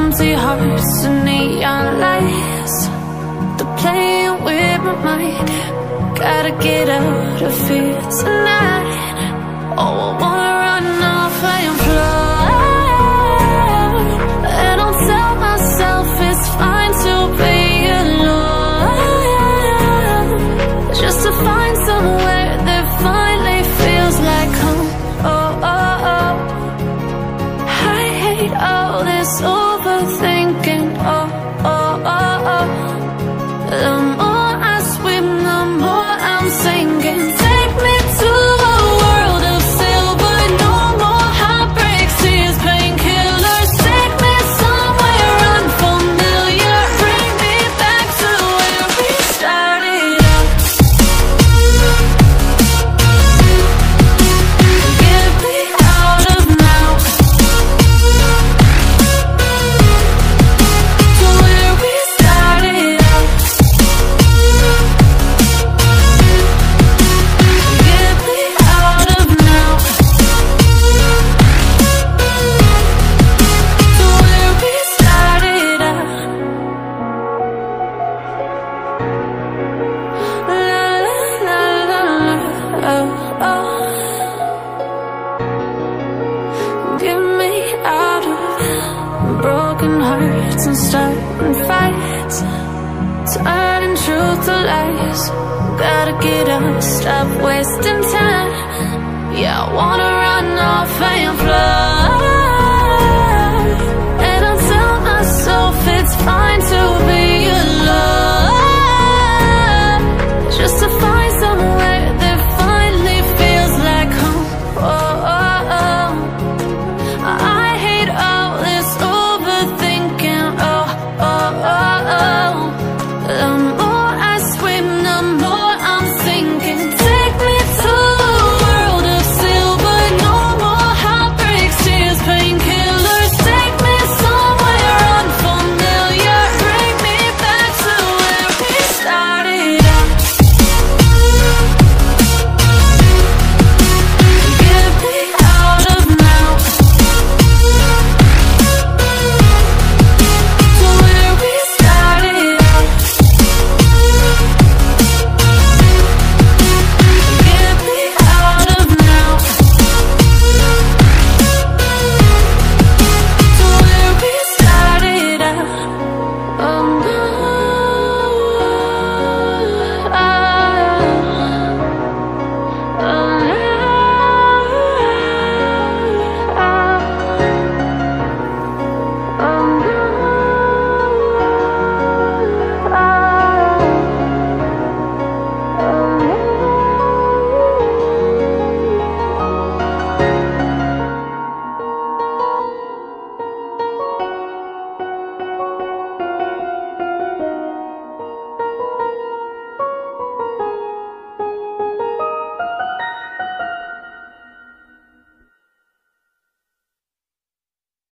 empty hearts and neon lights. They're playing with my mind. Gotta get out of here tonight. Oh, I wanna run off and fly. And I'll tell myself it's fine to be alone, just to find somewhere that finally feels like home. Oh, oh, oh. I hate all this overthinking. Oh, oh, oh, oh. The more I swim, the more I'm sinking. Take me to a world of silver. No more heartbreaks, tears, painkillers. Take me somewhere unfamiliar. Bring me back to where we started out. Get me out of now, to where we started out. Get me out of now, to where we started out. La la la la la, oh, oh. Get me out of broken hearts and starting fights, turning truth to lies. Gotta get up, stop wasting time. Yeah, I wanna run off and fly. And I'll tell myself it's fine